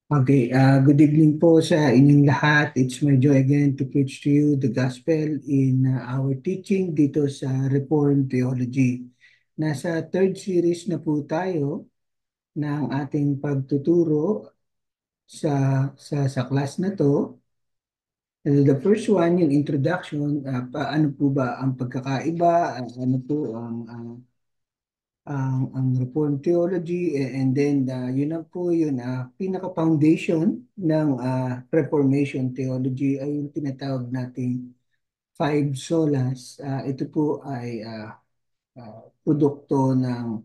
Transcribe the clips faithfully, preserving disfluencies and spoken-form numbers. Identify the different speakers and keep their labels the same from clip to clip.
Speaker 1: Okay, uh, good evening po sa inyong lahat. It's my joy again to preach to you the gospel in uh, our teaching dito sa Reformed Theology. Nasa third series na po tayo ng ating pagtuturo sa sa sa class na to. Uh, the first one, yung introduction, uh, paano po ba ang pagkakaiba, uh, ano po ang ang ang, ang Reformed Theology, eh, and then uh, yun na po yun, uh, pinaka-foundation ng uh, Reformation Theology ay yung tinatawag nating Five Solas. Uh, ito po ay uh, uh, produkto ng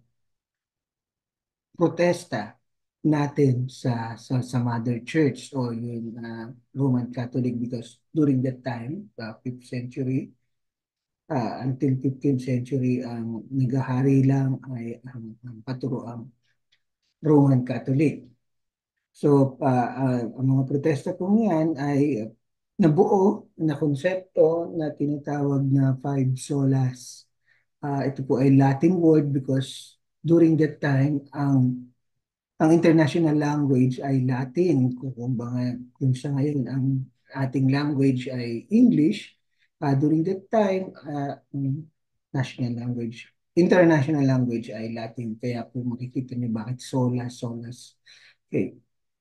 Speaker 1: protesta natin sa sa, sa Mother Church o yung uh, Roman Catholic, because during that time, uh, fifth century, uh, until fifteenth century, ang nagahari lang ay ang, ang katuroang Roman Catholic. So, ah, ah, ang mga protesta kong yan ay nabuo na konsepto na tinatawag na five solas. Ah, ito po ay Latin word because during that time, ang ang international language ay Latin. Kung, kung, banga, kung sa ngayon ang ating language ay English, ah, during that time, ah, ang national language, international language ay Latin. Kaya po makikita niyo bakit solas, solas. Okay.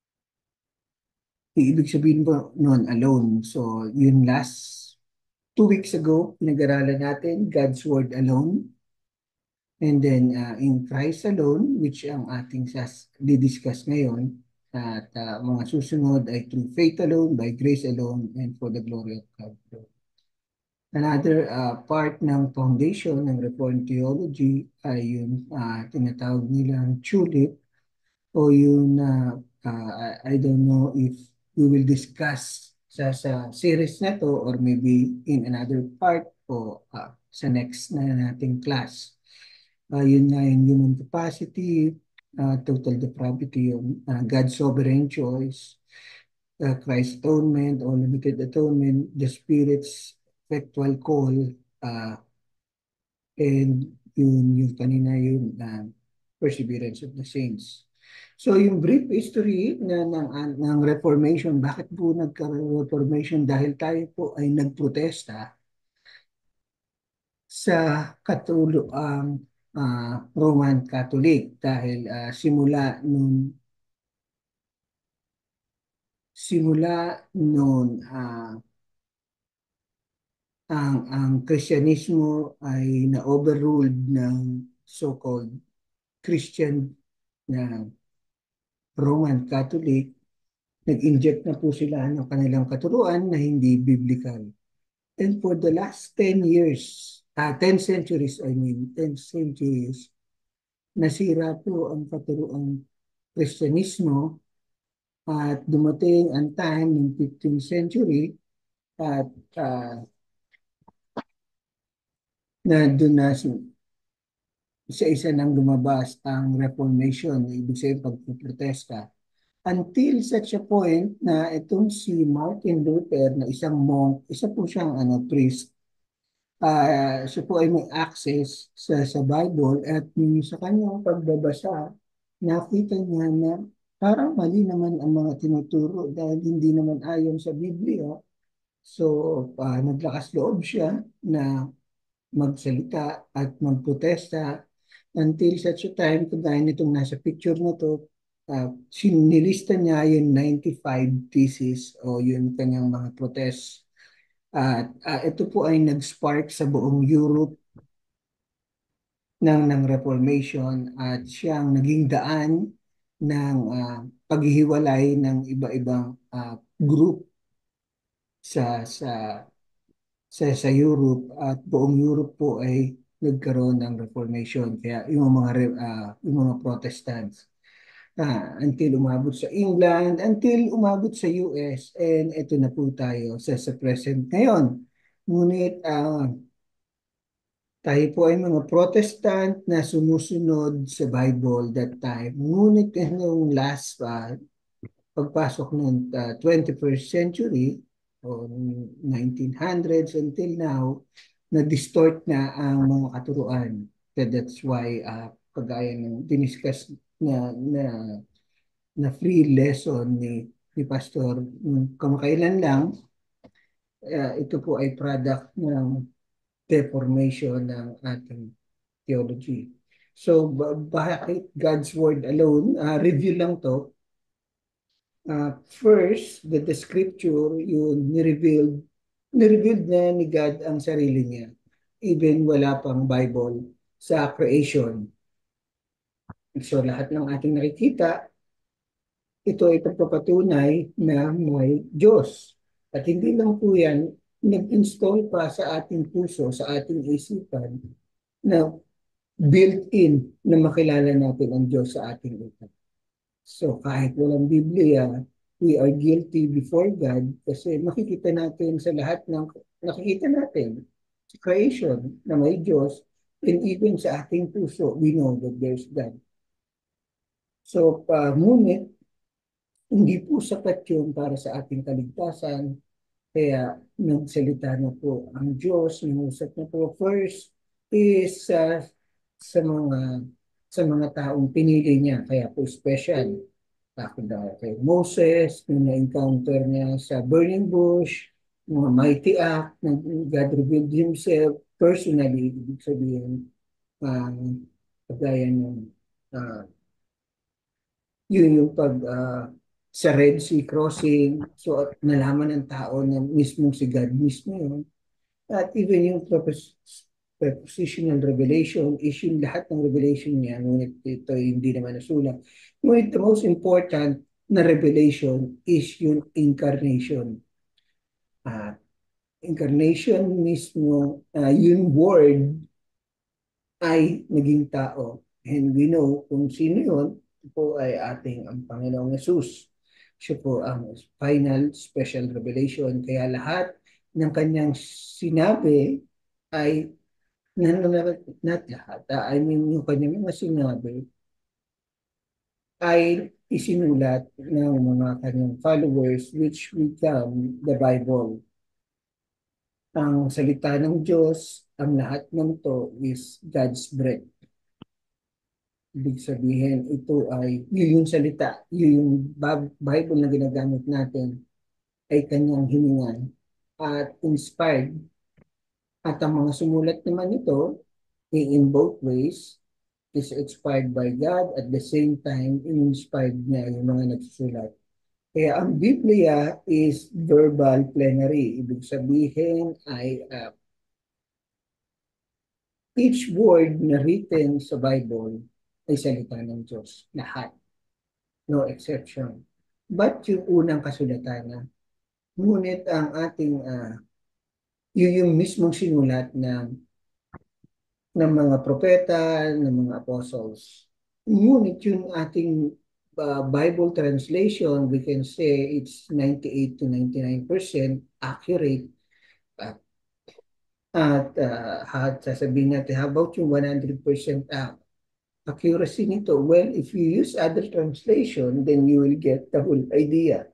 Speaker 1: Ibig sabihin po noon alone. So, yun last two weeks ago, pinag-aralan natin God's Word alone. And then, uh, in Christ alone, which ang ating sas di-discuss ngayon, at uh, mga susunod ay through faith alone, by grace alone, and for the glory of God alone. Another uh, part ng foundation ng Reformed Theology ay yung uh, tinatawag nilang tulip, o yun na uh, I, I don't know if we will discuss sa sa series na to or maybe in another part o uh, sa next na nating class. Uh, yun nga yung human capacity, uh, total depravity, yung uh, God's sovereign choice, uh, Christ's atonement or limited atonement, the Spirit's effectual call, uh, and yun yung kanina yung uh, perseverance of the saints. So yung brief history na ng, ng Reformation, bakit po nagkaroon Reformation? Dahil tayo po ay nagprotesta sa katuluang uh, Roman Catholic dahil uh, simula nung simula nung uh, ang ang Kristyanismo ay na-overruled ng so-called Christian na Roman Catholic, nag-inject na po sila ng kanilang katuruan na hindi biblical. And for the last ten years, uh, ten centuries, I mean, ten centuries, nasira po ang katuruang Kristyanismo at dumating ang time ng fifteenth century at uh, na doon na isa-isa nang lumabas ang Reformation, ibig sabihin pagpuprotesta. Until such a point na itong si Martin Luther na isang monk, isa po siyang ano, priest, uh, siya po ay may access sa, sa Bible at yung sa kanyang pagbabasa, nakita niya na parang mali naman ang mga tinuturo dahil hindi naman ayon sa Biblia. So, uh, naglakas loob siya na magsalita at magprotesta until such a time, kagaya nitong nasa picture na to, uh, sinilista niya yung ninety-five thesis o yung kanyang mga protest. At uh, ito po ay nag-spark sa buong Europe ng, ng Reformation at siyang naging daan ng uh, paghihiwalay ng iba-ibang uh, group sa sa sa sa Europe, at buong Europe po ay nagkaroon ng Reformation. Kaya yung mga re- ah, yung mga Protestants, ah, until umabot sa England, until umabot sa U S, and ito na po tayo sa sa present ngayon. Ngunit ah, tayo po ay mga Protestant na sumusunod sa Bible that time. Ngunit yung last pa, pagpasok ng uh, twenty-first century o nineteen hundreds until now, na-distort na ang mga katuruan. So that's why, uh, kagaya ng diniscuss na, na na free lesson ni, ni Pastor nung kamakailan lang. Uh, ito po ay product ng deformation ng ating theology. So, ba- bakit God's Word alone? Uh, review lang to. Uh, first, the, the scripture, yun, ni-revealed, ni-revealed na ni God ang sarili niya. Even wala pang Bible sa creation. So, lahat ng ating nakikita, ito ay pagpapatunay na may Diyos. At hindi lang po yan, nag-install pa sa ating puso, sa ating isipan, na built-in na makilala natin ang Diyos sa ating utak. So kahit walang Biblia, we are guilty before God kasi makikita natin sa lahat ng nakikita natin sa creation na may Diyos, and even sa ating puso, we know that there's God. So, uh, ngunit, hindi po sapat yun para sa ating kaligtasan. Kaya nagsalita na po ang Diyos, nangusap na po. First is uh, sa mga sa mga taong pinili niya. Kaya po special. Ako daw kay Moses, nung na-encounter niya sa burning bush, mga mighty act, na God revealed himself personally, ibig sabihin, um, kagaya ng uh, yun yung pag uh, sa Red Sea crossing, so nalaman ng tao na mismo si God mismo yun. At even yung propos- prepositional revelation is yung lahat ng revelation niya, ngunit ito hindi naman nasulat. Ngunit the most important na revelation is yung incarnation. Uh, incarnation mismo, uh, yung word ay naging tao. And we know kung sino yun, ito po ay ating ang Panginoong Yesus. Siya po ang final special revelation. Kaya lahat ng kanyang sinabi ay, not, not lahat, uh, I mean yung kanyang mga sinabi ay isinulat ng mga kanyang followers which become the Bible. Ang salita ng Diyos, ang lahat ng to is God's breath. Ibig sabihin, ito ay yun yung salita, yun yung Bible na ginagamit natin ay kanyang hiningan at inspired. At ang mga sumulat naman ito, in both ways, is inspired by God at the same time, inspired niya yung mga nagsusulat. Kaya ang Biblia is verbal plenary. Ibig sabihin ay uh, each word na written sa Bible ay salita ng Diyos. Lahat. No exception. But yung unang kasulatan na, ngunit ang ating, uh, yun yung mismong sinulat ng, ng mga propeta, ng mga apostles. Ngunit yung ating uh, Bible translation, we can say it's ninety-eight to ninety-nine percent accurate. Uh, at uh, at sasabihin natin, how about yung one hundred percent uh, accuracy nito? Well, if you use other translation, then you will get the whole idea.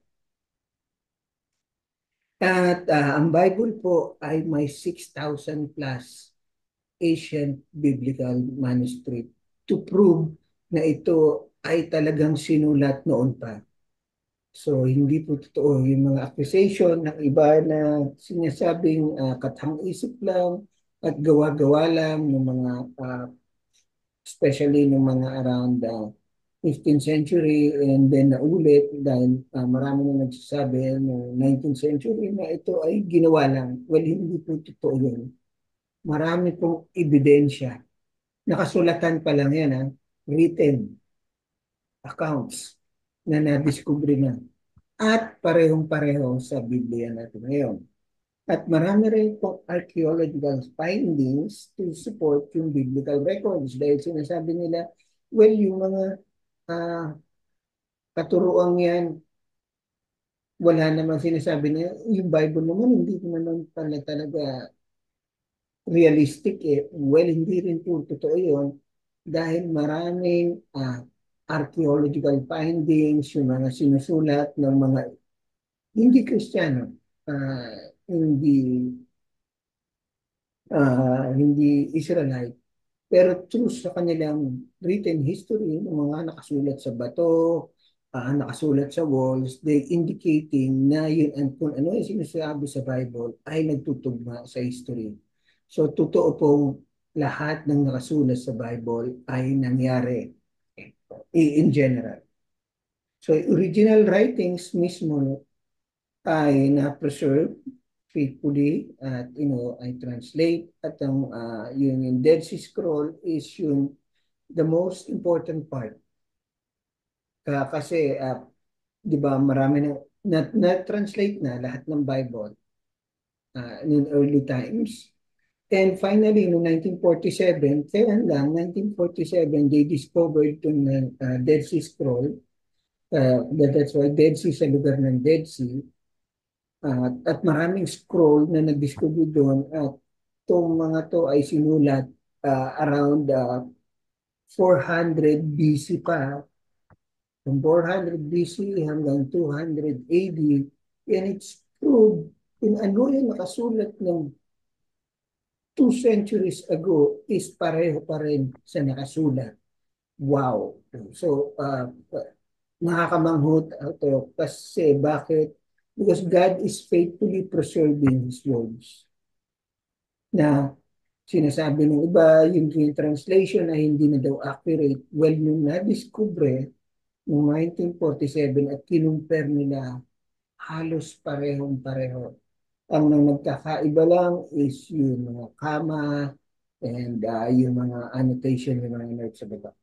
Speaker 1: At uh, ang Bible po ay may six thousand plus ancient biblical manuscript to prove na ito ay talagang sinulat noon pa. So, hindi po totoo yung mga accusation ng iba na sinasabing uh, katang-isip lang at gawa-gawa lang ng mga, uh, especially ng mga around uh, fifteenth century and then naulit dahil uh, marami na nagsasabi no nineteenth century na ito ay ginawa lang. Well, hindi po totoo yun. Marami pong ebidensya. Nakasulatan pa lang yan, ha? Written accounts na nadiskubre na. At parehong-pareho sa Biblia natin ngayon. At marami rin pong archaeological findings to support yung biblical records dahil sinasabi nila, well, yung mga uh, katuruang yan, wala namang sinasabi na yung Bible naman, hindi naman pala talaga realistic eh. Well, hindi rin po totoo yun dahil maraming uh, archaeological findings, yung mga sinusulat ng mga hindi Kristiyano, uh, hindi uh, hindi Israelite, pero true sa kanilang written history, ng mga nakasulat sa bato, uh, nakasulat sa walls, they indicating na yun ang kung ano yung sinasabi sa Bible ay nagtutugma sa history. So, totoo pong lahat ng nakasulat sa Bible ay nangyari in general. So, original writings mismo ay na-preserve faithfully at you know I translate at ang uh, yung, yung Dead Sea Scroll is yung the most important part. Uh, kasi uh, 'di ba marami na na, na-translate na lahat ng Bible uh, in early times. And finally, no nineteen forty-seven, kaya lang, nineteen forty-seven, they discovered yung uh, Dead Sea Scroll. Uh, that's why Dead Sea sa lugar ng Dead Sea. Uh, at maraming scroll na nag-discover doon. At itong mga to ay sinulat uh, around uh, four hundred B C pa. From four hundred B C hanggang two hundred A D. And it's proved kung ano yung nakasulat ng two centuries ago is pareho pa rin sa nakasulat. Wow. So, uh, nakakamanghot ito kasi bakit? Because God is faithfully preserving His words. Na sinasabi ng iba, yung, yung translation ay hindi na daw accurate. Well, nung na-discover noong nineteen forty-seven at kinumpir nila, halos parehong pareho. Ang nang nagkakaiba lang is yung mga kama and uh, yung mga annotation yung mga notes sa baba.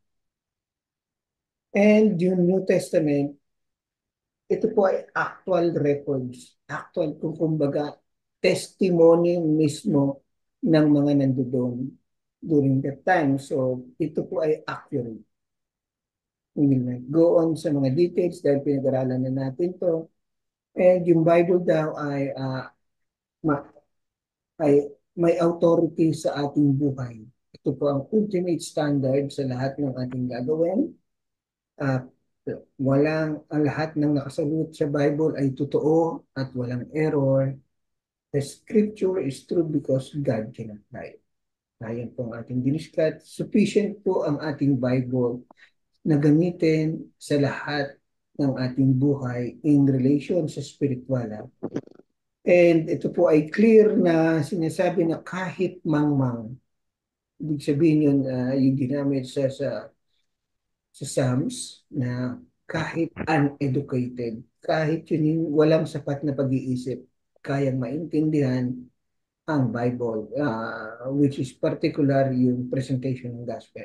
Speaker 1: And yung New Testament, ito po ay actual records. Actual, kung kumbaga, testimony mismo ng mga nandoon during that time. So, ito po ay accurate. We will go on sa mga details dahil pinag-aralan na natin to. And yung Bible daw ay, uh, ma- ay may authority sa ating buhay. Ito po ang ultimate standard sa lahat ng ating gagawin. Uh, walang ang lahat ng nakasalut sa Bible ay totoo at walang error. The scripture is true because God cannot lie. Ayan po ang ating diniskat. Sufficient po ang ating Bible na gamitin sa lahat ng ating buhay in relation sa spiritual. And ito po ay clear na sinasabi na kahit mangmang, ibig sabihin yun, uh, yung ginamit sa, sa, sa Psalms na kahit uneducated, kahit yun yung walang sapat na pag-iisip, kayang maintindihan ang Bible, uh, which is particular yung presentation ng gospel.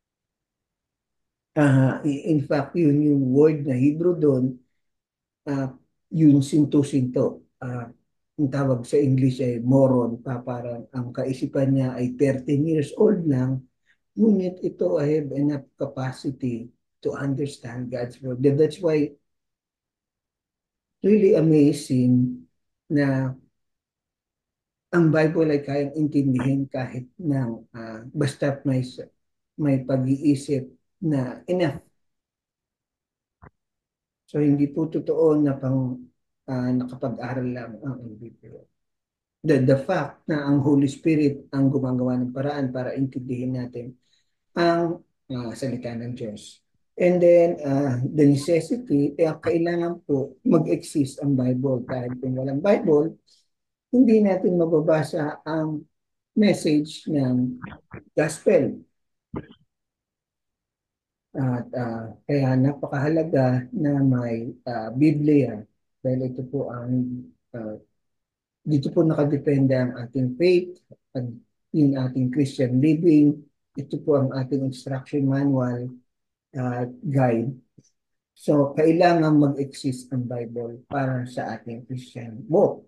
Speaker 1: Uh, in fact, yun yung word na Hebrew doon, uh, yun sinto-sinto. Uh, ang tawag sa English ay moron pa, parang ang kaisipan niya ay thirteen years old lang, ngunit ito I have enough capacity to understand God's word. That's why really amazing na ang Bible ay kayang intindihin kahit ng uh, basta may may pag-iisip na enough. So hindi po totoo na pang uh, nakapag-aral lang ang Biblia. The, the fact na ang Holy Spirit ang gumagawa ng paraan para intindihin natin ang uh, salita ng Diyos. And then, uh, the necessity, eh, kailangan po mag-exist ang Bible. Dahil kung walang Bible, hindi natin mababasa ang message ng gospel. At uh, kaya napakahalaga na may uh, Biblia. Dahil ito po ang, uh, dito po nakadepende ang ating faith, at yung ating Christian living. Ito po ang ating instruction manual uh, guide. So, kailangan mag-exist ang Bible para sa ating Christian walk.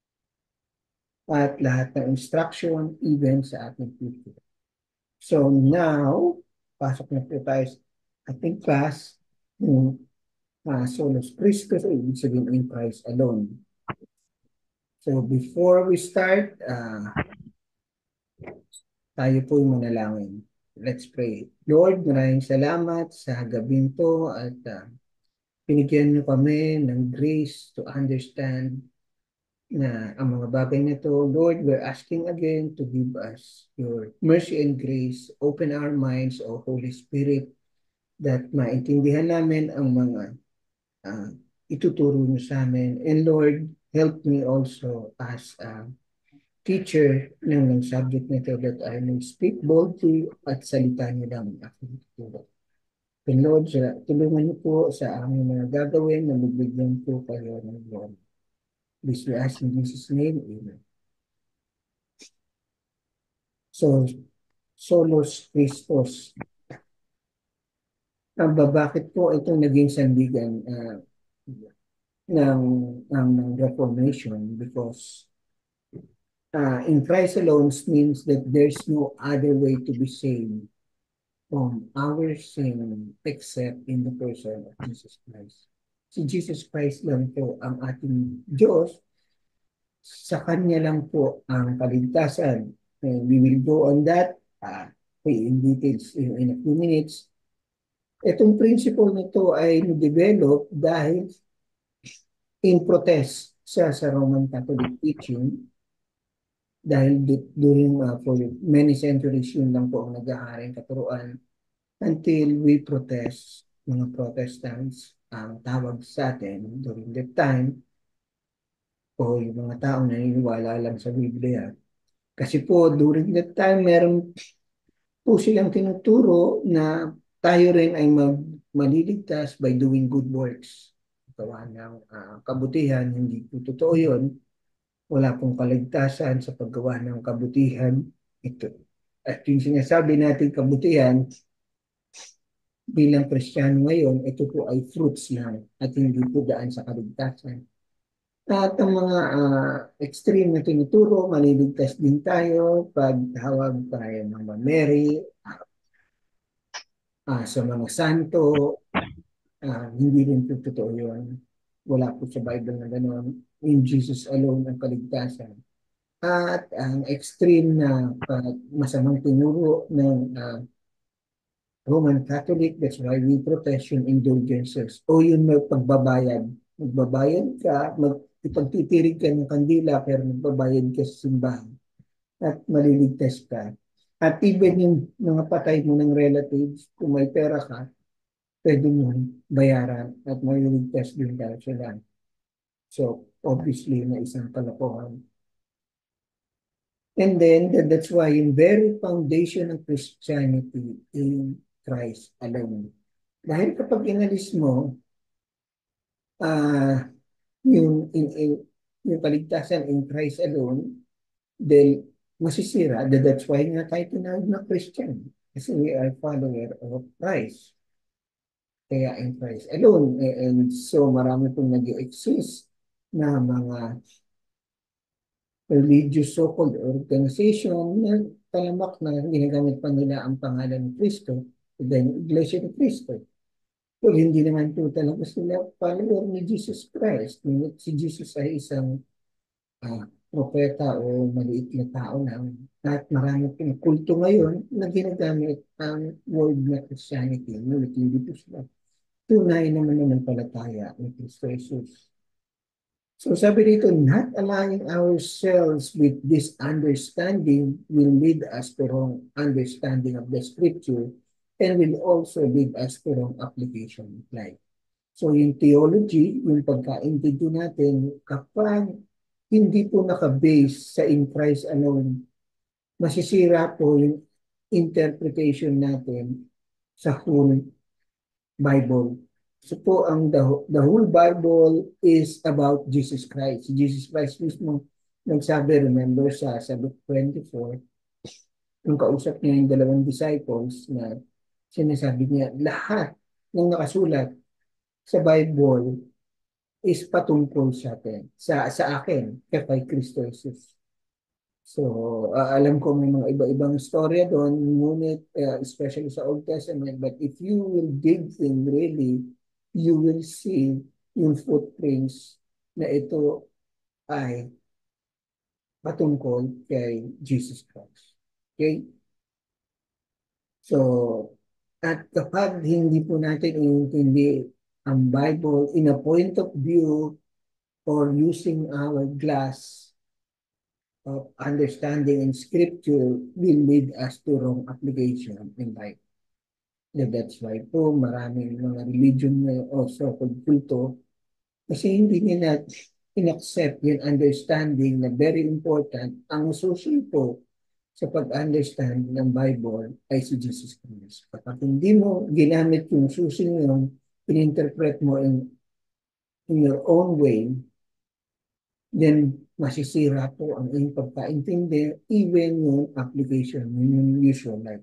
Speaker 1: At lahat ng instruction, even sa ating future. So, now, pasok na po tayo sa ating class, yung uh, Solus Christus, o ibig sabihin in Christ alone. So, before we start, uh, tayo po yung manalangin. Let's pray. Lord, maraming salamat sa gabing to at uh, pinigyan niyo kami ng grace to understand na ang mga bagay na to. Lord, we're asking again to give us your mercy and grace. Open our minds, O Holy Spirit, that maintindihan namin ang mga uh, ituturo niyo sa amin. And Lord, help me also as a teacher ng, ng subject nito that I may speak boldly at salita niyo lang ang aking tuturo. And Lord, sa, tulungan niyo po sa aming mga gagawin na magbigyan po kayo ng Lord. This we ask in Jesus' name, Amen. So, Solos Christos. Ang bakit po itong naging sandigan uh, ng, ng, ng Reformation? Because uh, in Christ alone means that there's no other way to be saved from our sin except in the person of Jesus Christ. Si Jesus Christ lang po ang ating Diyos. Sa Kanya lang po ang kaligtasan. And we will go on that uh, in details in, in a few minutes. Itong principle nito ay na-develop dahil in protest siya sa Roman Catholic teaching dahil during uh, for many centuries yun lang po ang nag-aaring katuruan until we protest, mga Protestants ang tawag sa atin during that time o yung mga taong naniniwala lang sa Biblia. Kasi po during that time meron po silang tinuturo na tayo rin ay mag maliligtas by doing good works. Gawa ng uh, kabutihan, hindi po totoo yun. Wala pong kaligtasan sa paggawa ng kabutihan. Ito. At yung sinasabi natin kabutihan, bilang Kristiyano ngayon, ito po ay fruits lang at hindi po daan sa kaligtasan. At ang mga uh, extreme na tinuturo, maliligtas din tayo pag tawag tayo ng Mama Mary, uh, sa mga santo, uh, hindi rin po totoo yun. Wala po sa Bible na gano'n. In Jesus alone ang kaligtasan. At ang extreme na uh, masamang tinuro ng uh, Roman Catholic, that's why we protest yung indulgences. O yun may pagbabayad. Magbabayad ka, mag, ipagtitirig ka ng kandila, pero magbabayad ka sa simbahan. At maliligtas ka. At even yung mga patay mo ng relatives, kung may pera ka, pwede mo bayaran at maliligtas din ka sila. So, obviously, na isang kalokohan. And then, that, that's why yung very foundation of Christianity in Christ alone. Dahil kapag inalis mo uh, yung, in, in, yung kaligtasan in Christ alone, then masisira. That's why nga tayo tinawag na Christian. Kasi we are follower of Christ. Kaya in Christ alone. And so marami pong nag-exist na mga religious so-called organization na talamak na ginagamit pa nila ang pangalan ng Kristo, then Iglesia ni Cristo. Pero hindi naman po talaga sila follower ni Jesus Christ. Si Jesus ay isang uh, propeta o maliit na tao lang. At marami pong kulto ngayon na ginagamit ang word na Christianity. Ngunit hindi po sila tunay naman naman palataya ni Kristo Jesus. So sabi dito, not aligning ourselves with this understanding will lead us to wrong understanding of the scripture and will also lead us to wrong application of life. So yung theology, yung pagkaintindi natin, kapag hindi po nakabase sa in Christ alone, masisira po yung interpretation natin sa whole Bible. So po ang the, the whole Bible is about Jesus Christ. Si Jesus Christ mismo nagsabi, remember sa, sa Luke twenty-four, nung kausap niya yung dalawang disciples na sinasabi niya, lahat ng nakasulat sa Bible is patungkol sa atin, sa, sa akin, kay Kristo Jesus. So, uh, alam ko may mga iba-ibang storya doon, ngunit uh, especially sa Old Testament, but if you will dig in really, you will see yung footprints na ito ay patungkol kay Jesus Christ. Okay? So, at kapag hindi po natin iintindi ang Bible in a point of view or using our glass of understanding in scripture will lead us to wrong application in life. That's why po maraming mga religion na also kulto kasi hindi nila in-accept yung understanding na very important. Ang susi po sa pag-understand ng Bible ay si Jesus Christ. Kapag hindi mo ginamit yung susi yun, in-interpret mo in, in your own way, then masisira po ang iyong pagkaintindi, even yung application, yung usual life.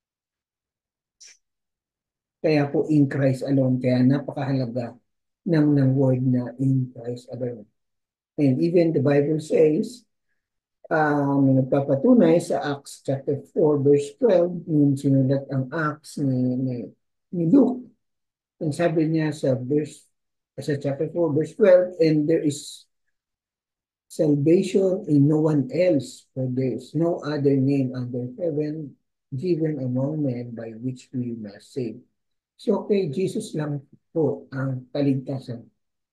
Speaker 1: Kaya po in Christ alone, kaya napakahalaga ng, ng word na in Christ alone. And even the Bible says, um, nagpapatunay sa Acts chapter four verse twelve, nung sinulat ang Acts ni, ni, ni Luke, ang sabi niya sa verse sa chapter four verse twelve, and there is salvation in no one else, for there is no other name under heaven given among men by which we must save. So kay Jesus lang po ang kaligtasan.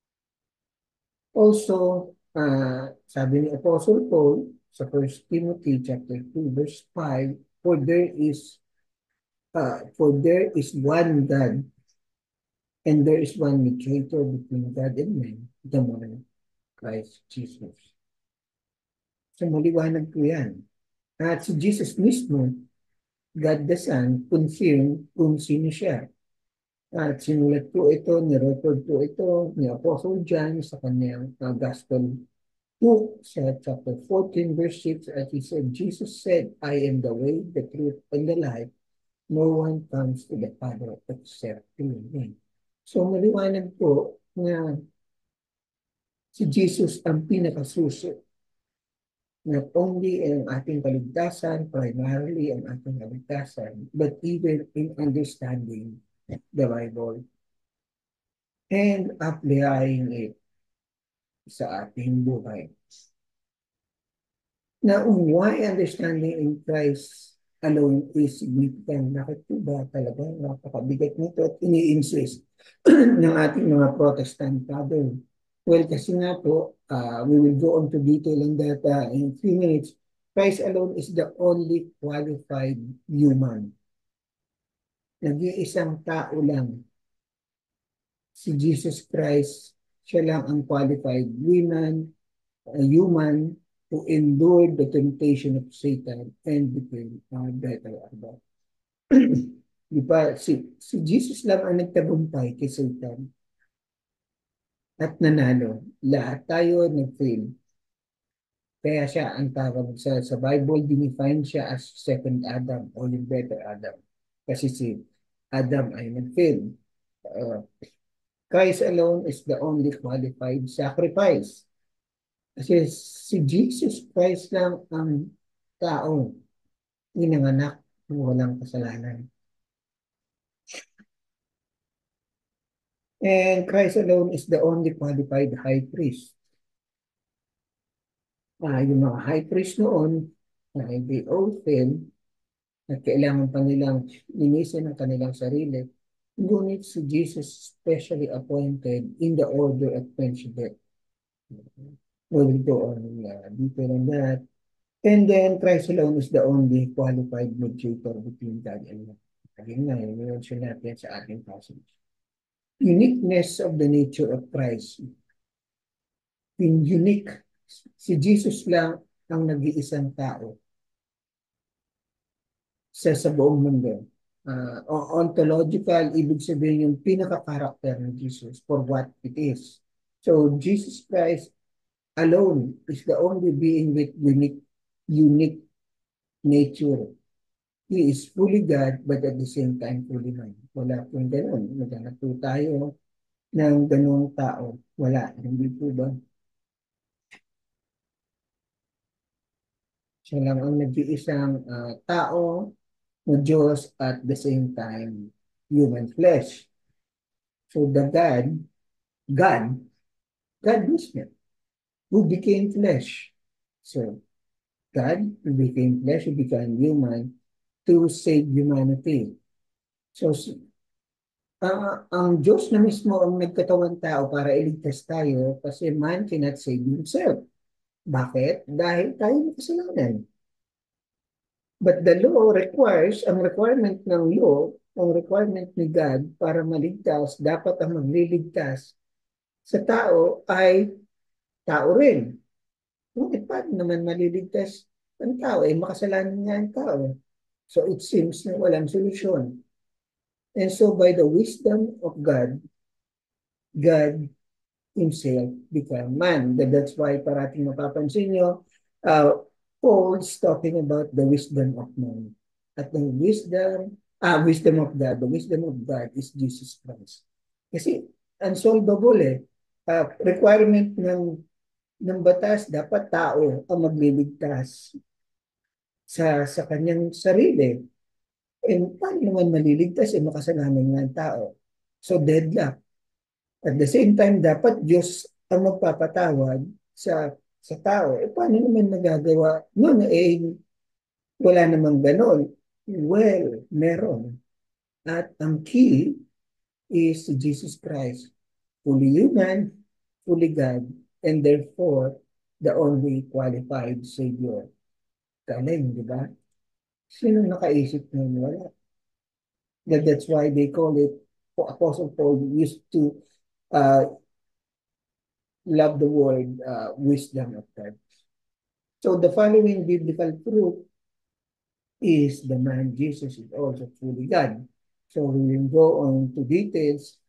Speaker 1: Also, uh, sabi ni Apostle Paul sa First Timothy chapter two verse five, for there is uh, for there is one God and there is one mediator between God and men, the man Christ Jesus. So maliwanag po yan. At si Jesus mismo, God the Son, confirm kung sino siya. At sinulat po ito, ni-record po ito ni Apostle John sa kanyang uh, Gospel book sa chapter fourteen verse six, as he said, Jesus said, I am the way, the truth, and the life. No one comes to the Father except through me. So maliwanag po na si Jesus ang pinakasuso. Not only ang ating kaligtasan, primarily ang ating kaligtasan, but even in understanding the Bible and applying it sa ating buhay. Now, why understanding in Christ alone is significant? Bakit po ba talaga napakabigat nito at ini-insist ng ating mga Protestant father? Well, kasi nga po, uh, we will go on to detail on that uh, in three minutes. Christ alone is the only qualified human. Nag-iisang tao lang. Si Jesus Christ, siya lang ang qualified human, uh, human to endure the temptation of Satan and became uh, better about. Di ba? Si, si Jesus lang ang nagtagumpay kay Satan at nanalo. Lahat tayo nag-fail. Kaya siya ang tawag sa, sa Bible, dinefine siya as second Adam o yung better Adam. Kasi si Adam ay nag-fail. Uh, Christ alone is the only qualified sacrifice. Kasi si Jesus Christ lang ang tao inanganak ng walang kasalanan. And Christ alone is the only qualified high priest. Ah, yung mga high priest noon, uh, they all failed at kailangan pa nilang linisin ang kanilang sarili. Ngunit si Jesus specially appointed in the order of Melchizedek. We'll go on uh, deeper on that. And then Christ alone is the only qualified mediator between God and man. Again na, yun mention natin sa ating passage. Uniqueness of the nature of Christ. In unique, si Jesus lang ang nag-iisang tao sa, sa buong mundo. Uh, ontological, ibig sabihin yung pinaka-character ng Jesus for what it is. So Jesus Christ alone is the only being with unique, unique nature. He is fully God, but at the same time fully man. Wala pong ganun. Maghanap po tayo ng ganung tao. Wala. Hindi po ba? Siya lang ang nag-iisang uh, tao na Diyos at the same time human flesh. So the God, God, God mismo, who became flesh. So God, who became flesh, who became human to save humanity. So uh, ang Diyos na mismo ang nagkatawan tao para iligtas tayo kasi man cannot save himself. Bakit? Dahil tayo may kasalanan. But the law requires, ang requirement ng law ang requirement ni God para maligtas, dapat ang magliligtas sa tao ay tao rin. Ngunit paano naman maliligtas ang tao? Eh, makasalanan nga ang tao. So it seems na walang solusyon. And so by the wisdom of God, God himself become man. That- That's why parating mapapansin nyo, uh, Paul is talking about the wisdom of man. At the wisdom, ah, wisdom of God, the wisdom of God is Jesus Christ. Kasi unsolvable eh. Uh, requirement ng ng batas, dapat tao ang magliligtas sa sa kanyang sarili. And paano naman maliligtas eh makasalanan ng tao? So deadlock. At the same time, dapat Diyos ang magpapatawad sa sa tao. Eh, paano naman magagawa? Noon, eh, wala namang ganon. Well, meron. At ang key is Jesus Christ. Fully human, fully God, and therefore, the only qualified Savior. Galing, di ba? Sino nakaisip nun? Wala. That, that's why they call it, Apostle Paul used to uh, love the word uh, wisdom of God. So the following biblical proof is the man Jesus is also fully God. So we will go on to details